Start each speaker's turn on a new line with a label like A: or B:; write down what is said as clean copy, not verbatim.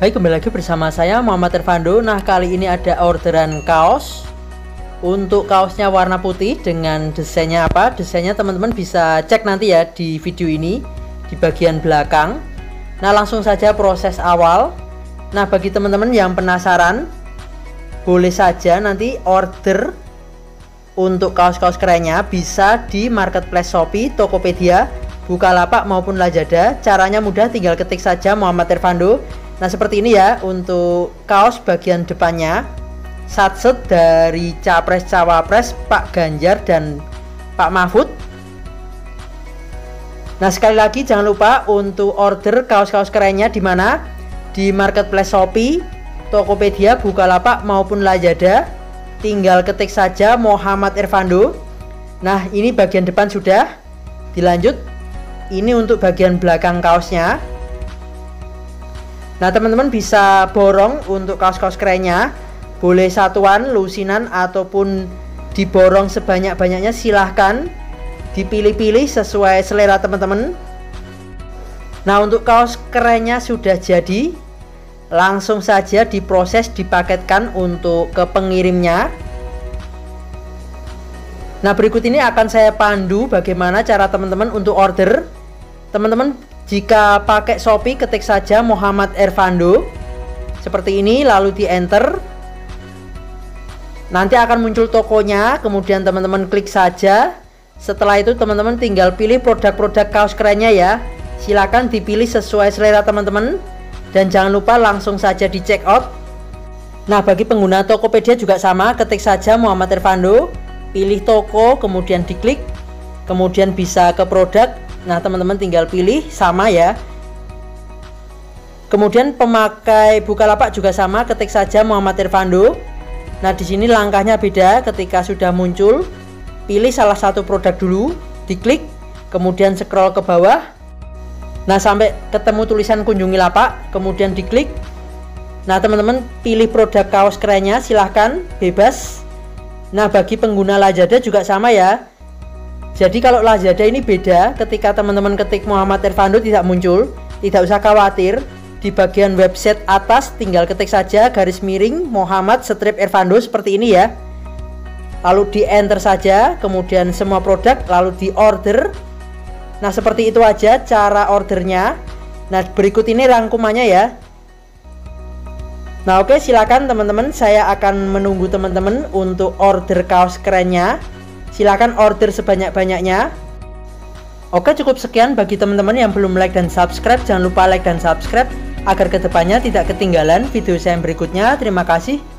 A: Hai, kembali lagi bersama saya Muhammad Irfando. Nah, kali ini ada orderan kaos. Untuk kaosnya warna putih dengan desainnya apa? Desainnya teman-teman bisa cek nanti ya di video ini di bagian belakang. Nah, langsung saja proses awal. Nah, bagi teman-teman yang penasaran, boleh saja nanti order untuk kaos-kaos kerennya bisa di marketplace Shopee, Tokopedia, Bukalapak maupun Lazada. Caranya mudah, tinggal ketik saja Muhammad Irfando. Nah, seperti ini ya untuk kaos bagian depannya. Satset dari Capres Cawapres Pak Ganjar dan Pak Mahfud. Nah, sekali lagi jangan lupa untuk order kaos-kaos kerennya di mana? Di marketplace Shopee, Tokopedia, Bukalapak maupun Lazada. Tinggal ketik saja Muhammad Irfando. Nah, ini bagian depan sudah. Dilanjut. Ini untuk bagian belakang kaosnya. Nah, teman-teman bisa borong untuk kaos-kaos kerennya. Boleh satuan, lusinan, ataupun diborong sebanyak-banyaknya, silahkan. Dipilih-pilih sesuai selera teman-teman. Nah, untuk kaos kerennya sudah jadi. Langsung saja diproses, dipaketkan untuk ke pengirimnya. Nah, berikut ini akan saya pandu bagaimana cara teman-teman untuk order. Teman-teman jika pakai Shopee, ketik saja Muhammad Irfando seperti ini, lalu di enter. Nanti akan muncul tokonya, kemudian teman-teman klik saja. Setelah itu teman-teman tinggal pilih produk-produk kaos kerennya ya. Silakan dipilih sesuai selera teman-teman. Dan jangan lupa langsung saja di check out. Nah, bagi pengguna Tokopedia juga sama, ketik saja Muhammad Irfando, pilih toko, kemudian diklik, kemudian bisa ke produk. Nah, teman-teman tinggal pilih sama ya. Kemudian pemakai Bukalapak juga sama, ketik saja Muhammad Irfando. Nah, di sini langkahnya beda. Ketika sudah muncul, pilih salah satu produk dulu, diklik, kemudian scroll ke bawah. Nah, sampai ketemu tulisan kunjungi lapak, kemudian diklik. Nah, teman-teman pilih produk kaos kerennya, silahkan bebas. Nah, bagi pengguna Lazada juga sama ya. Jadi kalau Lazada ini beda, ketika teman-teman ketik Muhammad Irfando tidak muncul, tidak usah khawatir. Di bagian website atas tinggal ketik saja garis miring Muhammad Irfando seperti ini ya. Lalu di enter saja, kemudian semua produk, lalu di order. Nah, seperti itu aja cara ordernya. Nah, berikut ini rangkumannya ya. Nah, oke, silakan teman-teman, saya akan menunggu teman-teman untuk order kaos kerennya. Silakan order sebanyak-banyaknya. Oke, cukup sekian. Bagi teman-teman yang belum like dan subscribe, jangan lupa like dan subscribe agar kedepannya tidak ketinggalan video saya yang berikutnya. Terima kasih.